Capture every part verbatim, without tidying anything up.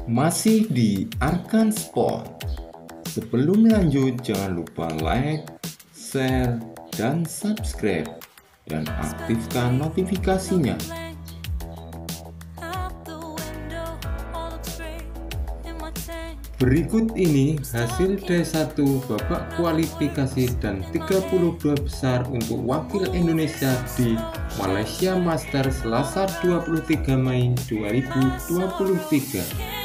Masih di Arkan Sport. Sebelum lanjut, jangan lupa like, share, dan subscribe, dan aktifkan notifikasinya. Berikut ini hasil D satu babak kualifikasi dan tiga puluh dua besar untuk wakil Indonesia di Malaysia Masters Selasa dua puluh tiga Mei dua ribu dua puluh tiga.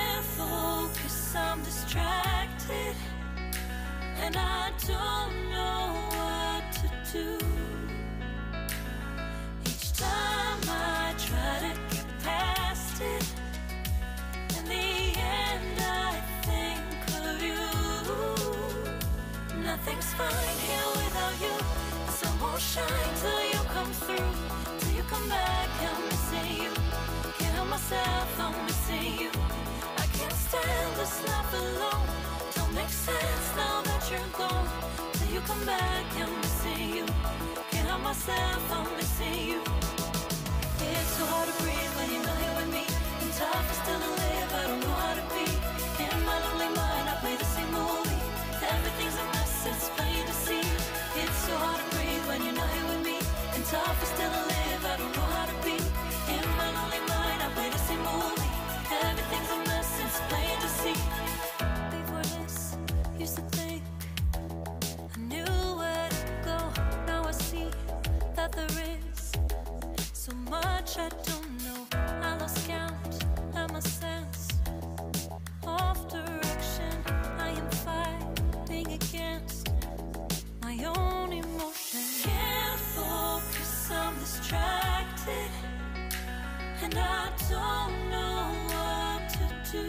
Nothing's fine here without you. The sun won't shine till you come through. Till you come back, I'm missing you. Can't help myself, I'm missing you. I can't stand this life alone. Don't make sense now that you're gone. Till you come back, I'm missing you. Can't help myself, I'm missing you. It's so hard to breathe when you're not here with me. And tough is still to live, I don't know how to be. In my lonely mind, I play the same movie. Everything's a mess, it's plain to see. It's so hard to breathe when you're not here with me. And tough is still to live, I don't know how to be. In my lonely mind, I play the same movie. Everything's a mess, it's plain to see. Before this, used to think I knew where to go. Now I see that there is so much I don't know. I lost count at my sense of direction. I am fighting against my own emotions. Can't focus, I'm distracted, and I don't know what to do.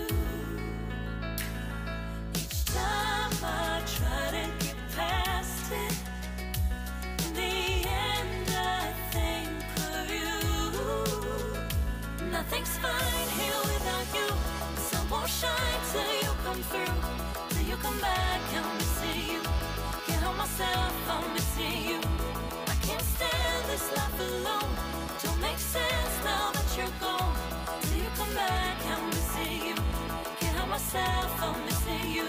Each time I try to get past it, in the end I think of you. Nothing's fine here without you. The sun won't shine till you come through. Till you come back, I'm missing you. Can't help myself, I'm missing you. I can't stand this life alone. Don't make sense now that you're gone. Till you come back, I'm missing you. Can't help myself, I'm missing you.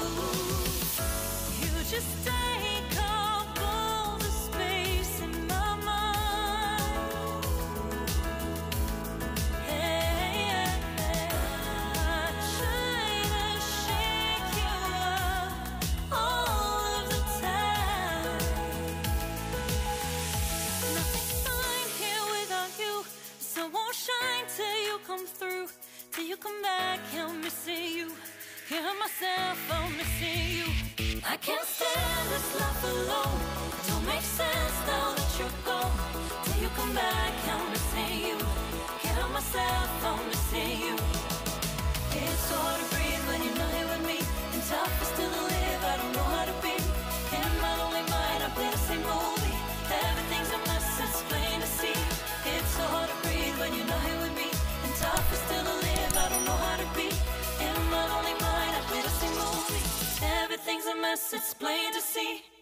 You just take up all the space in my mind. Hey, yeah, yeah. I try to shake you up all of the time. Nothing's fine here without you. The sun won't shine till you come through. Till you come back, I'm missing you. Can't help myself, I'm missing you. I can't stand this life alone. Don't make sense now that you're gone. Till you come back, I'm missing you. Can't help myself, I'm missing you. It's so hard to breathe when you're not here with me. And tough is still to live, I don't know how to be. In my lonely mind, I play the same movie. Everything's a mess, it's plain to see. It's so hard to breathe when you're not here with me. And tough is still to live, I don't know how to be. In my lonely mind, I play the same movie. Everything's a mess, it's plain to see.